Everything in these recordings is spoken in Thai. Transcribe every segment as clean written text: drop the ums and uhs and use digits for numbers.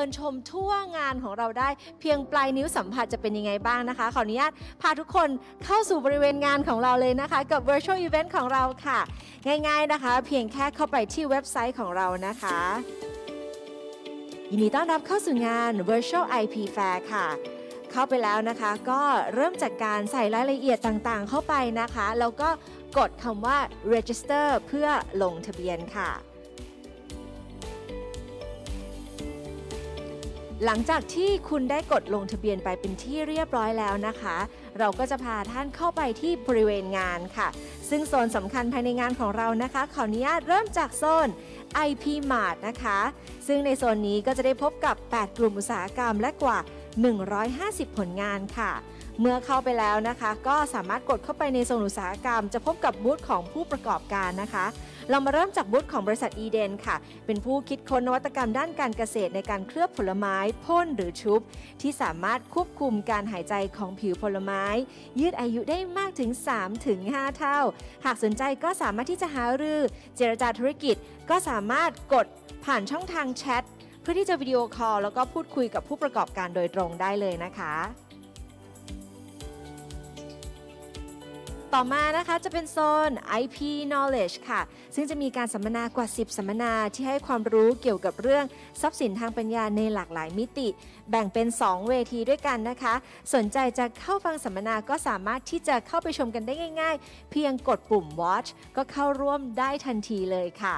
นชมทั่วงานของเราได้เพียงปลายนิ้วสัมผัสจะเป็นยังไงบ้างนะคะขออนุญาตพาทุกคนเข้าสู่บริเวณงานของเราเลยนะคะกับ Virtual Event ของเราค่ะง่ายๆนะคะเพียงแค่เข้าไปที่เว็บไซต์ของเรานะคะยินดีต้อนรับเข้าสู่งาน Virtual IP Fair ค่ะเข้าไปแล้วนะคะก็เริ่มจากการใส่รายละเอียดต่างๆเข้าไปนะคะแล้วก็กดคำว่า register เพื่อลงทะเบียนค่ะหลังจากที่คุณได้กดลงทะเบียนไปเป็นที่เรียบร้อยแล้วนะคะเราก็จะพาท่านเข้าไปที่บริเวณงานค่ะซึ่งโซนสำคัญภายในงานของเรานะคะขออนุญาตเริ่มจากโซน IP Mart นะคะซึ่งในโซนนี้ก็จะได้พบกับ8กลุ่มอุตสาหกรรมและกว่า150ผลงานค่ะเมื่อเข้าไปแล้วนะคะก็สามารถกดเข้าไปในโซนอุตสาหกรรมจะพบกับบูธของผู้ประกอบการนะคะเรามาเริ่มจากบูธของบริษัทอีเดนค่ะเป็นผู้คิดค้นนวัตกรรมด้านการเกษตรในการเคลือบผลไม้พ่นหรือชุบที่สามารถควบคุมการหายใจของผิวผลไม้ยืดอายุได้มากถึง 3-5 เท่าหากสนใจก็สามารถที่จะหารือเจรจาธุรกิจก็สามารถกดผ่านช่องทางแชทเพื่อที่จะวิดีโอคอลแล้วก็พูดคุยกับผู้ประกอบการโดยตรงได้เลยนะคะต่อมานะคะจะเป็นโซน IP Knowledge ค่ะซึ่งจะมีการสัมมนากว่า10สัมมนาที่ให้ความรู้เกี่ยวกับเรื่องทรัพย์สินทางปัญญาในหลากหลายมิติแบ่งเป็น2เวทีด้วยกันนะคะสนใจจะเข้าฟังสัมมนาก็สามารถที่จะเข้าไปชมกันได้ง่ายๆเพียงกดปุ่ม Watch ก็เข้าร่วมได้ทันทีเลยค่ะ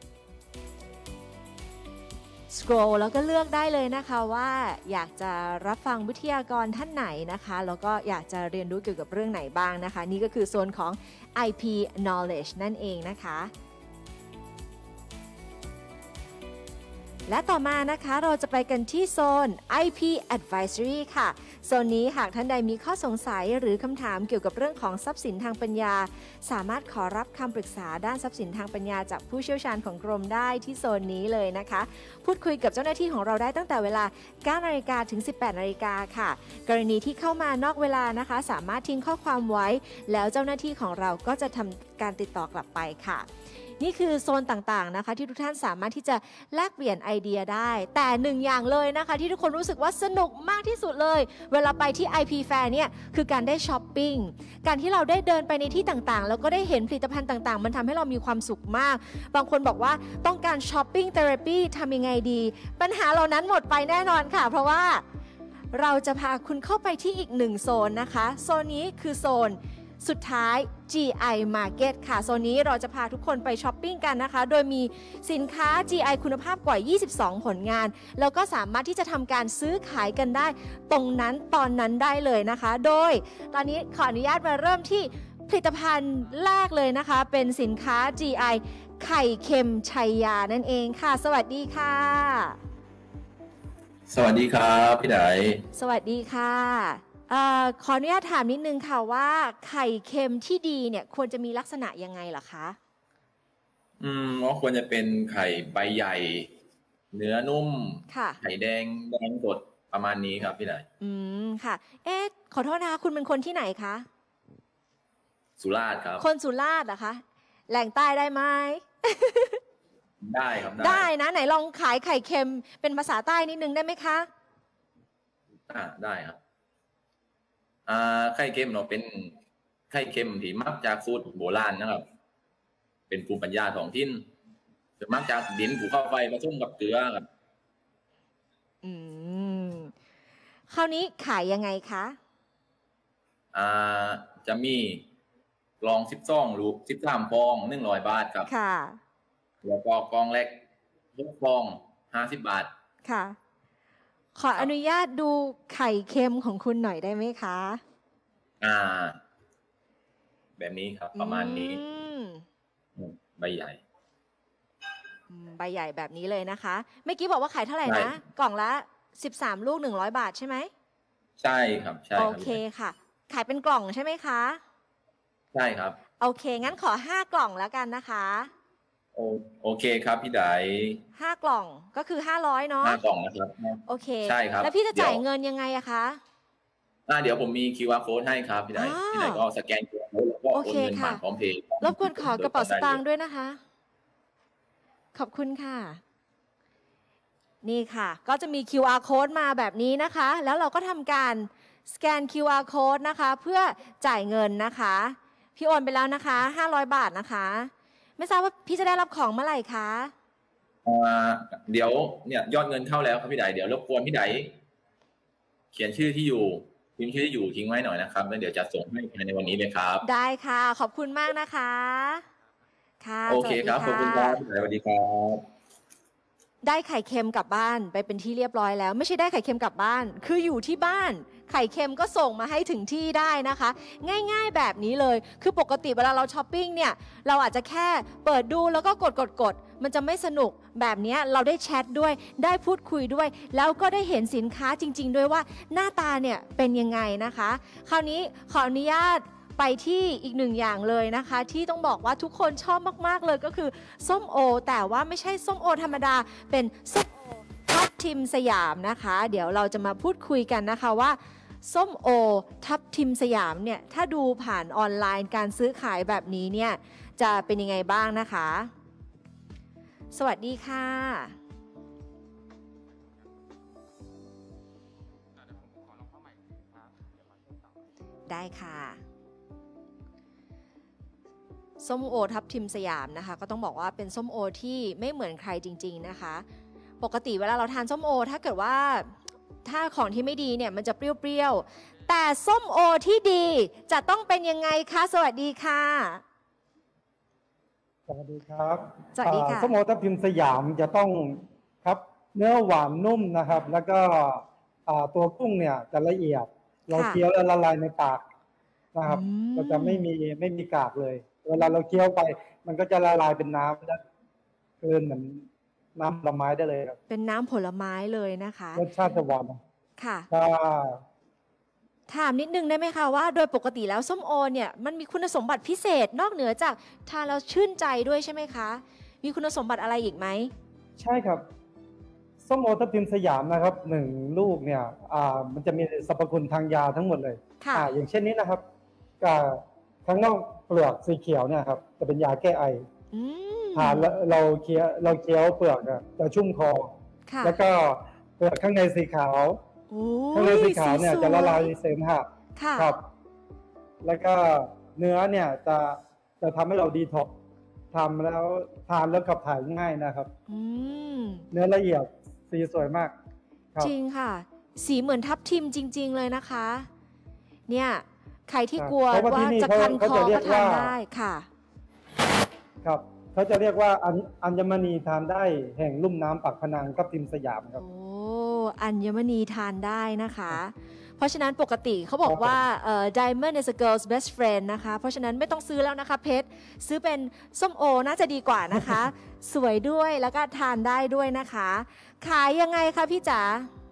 scroll แล้วก็เลือกได้เลยนะคะว่าอยากจะรับฟังวิทยากรท่านไหนนะคะแล้วก็อยากจะเรียนรู้เกี่ยวกับเรื่องไหนบ้างนะคะนี่ก็คือโซนของ IP Knowledge นั่นเองนะคะและต่อมานะคะเราจะไปกันที่โซน IP Advisory ค่ะโซนนี้หากท่านใดมีข้อสงสัยหรือคำถามเกี่ยวกับเรื่องของทรัพย์สินทางปัญญาสามารถขอรับคำปรึกษาด้านทรัพย์สินทางปัญญาจากผู้เชี่ยวชาญของกรมได้ที่โซนนี้เลยนะคะพูดคุยกับเจ้าหน้าที่ของเราได้ตั้งแต่เวลา 9 นาฬิกาถึง 18 นาฬิกาค่ะกรณีที่เข้ามานอกเวลานะคะสามารถทิ้งข้อความไว้แล้วเจ้าหน้าที่ของเราก็จะทำการติดต่อกลับไปค่ะนี่คือโซนต่างๆนะคะที่ทุกท่านสามารถที่จะแลกเปลี่ยนไอเดียได้แต่หนึ่งอย่างเลยนะคะที่ทุกคนรู้สึกว่าสนุกมากที่สุดเลยเวลาไปที่ IP Fair เนี่ยคือการได้ช้อปปิ้งการที่เราได้เดินไปในที่ต่างๆแล้วก็ได้เห็นผลิตภัณฑ์ต่างๆมันทำให้เรามีความสุขมากบางคนบอกว่าต้องการช้อปปิ้งเทอราปีทำยังไงดีปัญหาเหล่านั้นหมดไปแน่นอนค่ะเพราะว่าเราจะพาคุณเข้าไปที่อีกหนึ่งโซนนะคะโซนนี้คือโซนสุดท้าย GI Market ค่ะโซนนี้เราจะพาทุกคนไปช้อปปิ้งกันนะคะโดยมีสินค้า GI คุณภาพกว่า22ผลงานแล้วก็สามารถที่จะทำการซื้อขายกันได้ตรงนั้นตอนนั้นได้เลยนะคะโดยตอนนี้ขออนุญาตมาเริ่มที่ผลิตภัณฑ์แรกเลยนะคะเป็นสินค้า GI ไข่เค็มชัยยานั่นเองค่ะสวัสดีค่ะสวัสดีครับพี่ไดสวัสดีค่ะขออนุญาตถามนิดนึงค่ะว่าไข่เค็มที่ดีเนี่ยควรจะมีลักษณะยังไงล่ะคะว่าควรจะเป็นไข่ใบใหญ่เนื้อนุ่มไข่แดงสดประมาณนี้ครับพี่ไดค่ะขอโทษนะคะคุณเป็นคนที่ไหนคะสุราษฎร์ครับคนสุราษฎร์เหรอคะแหล่งใต้ได้ไหมได้ครับได้นะไหนลองขายไข่เค็มเป็นภาษาใต้นิดนึงได้ไหมคะได้ครับไข่เค็มเนาะเป็นไข่เค็มที่มักจากสูตรโบราณนะครับเป็นภูมิปัญญาท้องถิ่นจะมักจากดินภูเขาไฟผสมกับเกลือครับคราวนี้ขายยังไงคะจะมีกล่อง12ลูก13ฟอง100 บาทครับค่ะแล้วก็กล่องเล็ก6ฟอง50 บาทค่ะขออนุญาตดูไข่เค็มของคุณหน่อยได้ไหมคะแบบนี้ครับประมาณนี้ใบใหญ่ใบใหญ่แบบนี้เลยนะคะเมื่อกี้บอกว่าขายเท่าไหร่นะกล่องละ13ลูก100 บาทใช่ไหมใช่ครับใช่โอเคค่ะขายเป็นกล่องใช่ไหมคะใช่ครับโอเคงั้นขอ5 กล่องแล้วกันนะคะโอเคครับพี่ได 5 กล่องก็คือ500เนาะ 5 กล่องนะครับโอเคใช่ครับแล้วพี่จะจ่ายเงินยังไงอะคะเดี๋ยวผมมี QR code ให้ครับพี่ไดก็สแกน QR code แล้วก็โอนเงินผ่านพร้อมเพย์รบกวนขอกระเป๋าสตางค์ด้วยนะคะขอบคุณค่ะนี่ค่ะก็จะมี QR code มาแบบนี้นะคะแล้วเราก็ทำการสแกน QR code นะคะเพื่อจ่ายเงินนะคะพี่โอนไปแล้วนะคะ500 บาทนะคะไม่ทราบว่าพี่จะได้รับของเมื่อไหร่คะเดี๋ยวเนี่ยยอดเงินเข้าแล้วครับพี่ไดเดี๋ยวรบกวนพี่ไดเขียนชื่อที่อยู่พิมพ์ชื่อที่อยู่ทิ้งไว้หน่อยนะครับแล้วเดี๋ยวจะส่งให้ภายในวันนี้เลยครับได้ค่ะขอบคุณมากนะคะค่ะโอเคครับขอบคุณครับพี่ไดสวัสดีครับได้ไข่เค็มกลับบ้านไปเป็นที่เรียบร้อยแล้วไม่ใช่ได้ไข่เค็มกลับบ้านคืออยู่ที่บ้านไข่เค็มก็ส่งมาให้ถึงที่ได้นะคะง่ายๆแบบนี้เลยคือปกติเวลาเราช้อปปิ้งเนี่ยเราอาจจะแค่เปิดดูแล้วก็กดมันจะไม่สนุกแบบนี้เราได้แชทด้วยได้พูดคุยด้วยแล้วก็ได้เห็นสินค้าจริงๆด้วยว่าหน้าตาเนี่ยเป็นยังไงนะคะคราวนี้ขออนุญาตไปที่อีกหนึ่งอย่างเลยนะคะที่ต้องบอกว่าทุกคนชอบมากๆเลยก็คือส้มโอแต่ว่าไม่ใช่ส้มโอธรรมดาเป็นส้มโอทับทิมสยามนะคะเดี๋ยวเราจะมาพูดคุยกันนะคะว่าส้มโอทับทิมสยามเนี่ยถ้าดูผ่านออนไลน์การซื้อขายแบบนี้เนี่ยจะเป็นยังไงบ้างนะคะสวัสดีค่ะได้ค่ะส้มโอทับทิมสยามนะคะก็ต้องบอกว่าเป็นส้มโอที่ไม่เหมือนใครจริงๆนะคะปกติเวลาเราทานส้มโอถ้าเกิดว่าถ้าของที่ไม่ดีเนี่ยมันจะเปรี้ยวๆแต่ส้มโอที่ดีจะต้องเป็นยังไงคะสวัสดีค่ะสวัสดีครับสวัสดีค่ะส้มโอทับทิมสยามจะต้องครับเนื้อหวานนุ่มนะครับแล้วก็ตัวกุ้งเนี่ยจะละเอียดเราเคี้ยวแล้วละลายในปากนะครับเราจะไม่มีกากเลยเวลาเราเคี้ยวไปมันก็จะละลายเป็นน้ำแล้วเกินเหมือนน้ำผลไม้ได้เลยครับเป็นน้ำผลไม้เลยนะคะรสชาติจะหวานค่ะถามนิดนึงได้ไหมคะว่าโดยปกติแล้วส้มโอเนี่ยมันมีคุณสมบัติพิเศษนอกเหนือจากทานแล้วชื่นใจด้วยใช่ไหมคะมีคุณสมบัติอะไรอีกไหมใช่ครับส้มโอทับทิมสยามนะครับ1 ลูกเนี่ยมันจะมีสรรพคุณทางยาทั้งหมดเลยอย่างเช่นนี้นะครับข้างนอกเปลือกสีเขียวเนี่ยครับจะเป็นยาแก้ไอทานแล้วเราเคี้ยวเปลือกจะชุ่มคอแล้วก็เปลือกข้างในสีขาวข้างในสีขาวเนี่ยจะละลายเสมหะครับแล้วก็เนื้อเนี่ยจะทำให้เราดีท็อกซ์ทำแล้วทานแล้วขับถ่ายง่ายนะครับเนื้อละเอียดสีสวยมากจริงค่ะสีเหมือนทับทิมจริงๆเลยนะคะเนี่ยใครที่กลัวว่าจะคันคอก็ทานได้ค่ะครับเขาจะเรียกว่าอัญมณีทานได้แห่งลุ่มน้ำปากพนังทับทิมสยามครับโอ้อัญมณีทานได้นะคะเพราะฉะนั้นปกติเขาบอกว่าdiamond is a girl's best friend นะคะเพราะฉะนั้นไม่ต้องซื้อแล้วนะคะเพชรซื้อเป็นส้มโอน่าจะดีกว่านะคะสวยด้วยแล้วก็ทานได้ด้วยนะคะขายยังไงคะพี่จ๋า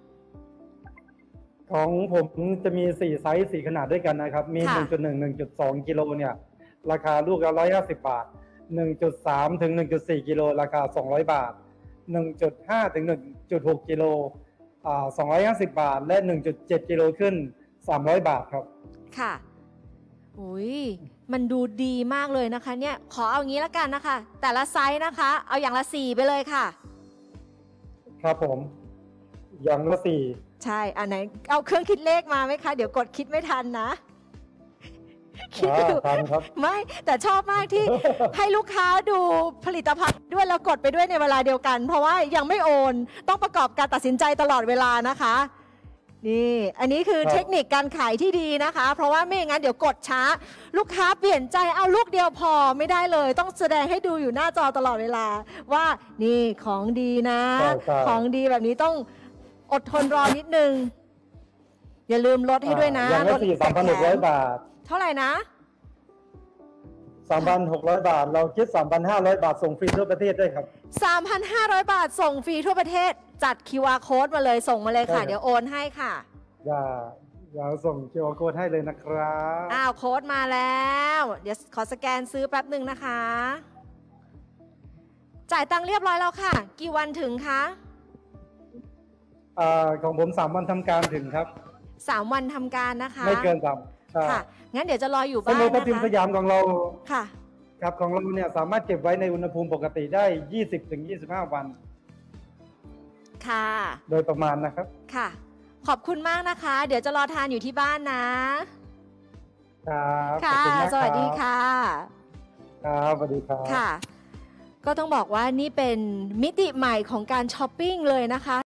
ของผมจะมี4 ไซส์ 4 ขนาดด้วยกันนะครับมี 1.1 1.2 กิโลเนี่ยราคาลูกละ150 บาท 1.3 ถึง 1.4 กิโลราคา200 บาท 1.5 ถึง 1.6 กิโล250 บาทและ 1.7 กิโลขึ้น300 บาทครับค่ะอุ้ยมันดูดีมากเลยนะคะเนี่ยขอเอางี้ละกันนะคะแต่ละไซส์นะคะเอาอย่างละ4ไปเลยค่ะครับผมอย่างละ4 ใช่อันไหนเอาเครื่องคิดเลขมาไหมคะเดี๋ยวกดคิดไม่ทันนะคิดดูไม่แต่ชอบมากที่ให้ลูกค้าดูผลิตภัณฑ์ด้วยแล้วกดไปด้วยในเวลาเดียวกันเพราะว่ายังไม่โอนต้องประกอบการตัดสินใจตลอดเวลานะคะนี่อันนี้คือเทคนิคการขายที่ดีนะคะเพราะว่าไม่อย่างนั้นเดี๋ยวกดช้าลูกค้าเปลี่ยนใจเอาลูกเดียวพอไม่ได้เลยต้องแสดงให้ดูอยู่หน้าจอตลอดเวลาว่านี่ของดีนะของดีแบบนี้ต้องอดทนรอนิดนึงอย่าลืมลดให้ด้วยนะลด 3,600 บาทเท่าไหร่นะ 3,600 บาทเราคิด 3,500 บาทส่งฟรีทั่วประเทศด้วยครับ 3,500 บาทส่งฟรีทั่วประเทศจัด QR code มาเลยส่งมาเลยค่ะเดี๋ยวโอนให้ค่ะอย่าส่ง QR code ให้เลยนะครับโค้ดมาแล้วเดี๋ยวขอสแกนซื้อแป๊บหนึ่งนะคะจ่ายตังค์เรียบร้อยแล้วค่ะกี่วันถึงคะของผม3 วันทำการถึงครับ 3 วันทำการนะคะไม่เกิน3 ค่ะงั้นเดี๋ยวจะรออยู่บ้านนะคะส้มโอทับทิมสยามของเราค่ะครับของเราเนี่ยสามารถเก็บไว้ในอุณหภูมิปกติได้ 20-25 วันค่ะโดยประมาณนะครับค่ะขอบคุณมากนะคะ เดี๋ยวจะรอทานอยู่ที่บ้านนะครับค่ะสวัสดีค่ะครับสวัสดีครับค่ะก็ต้องบอกว่านี่เป็นมิติใหม่ของการช้อปปิ้งเลยนะคะ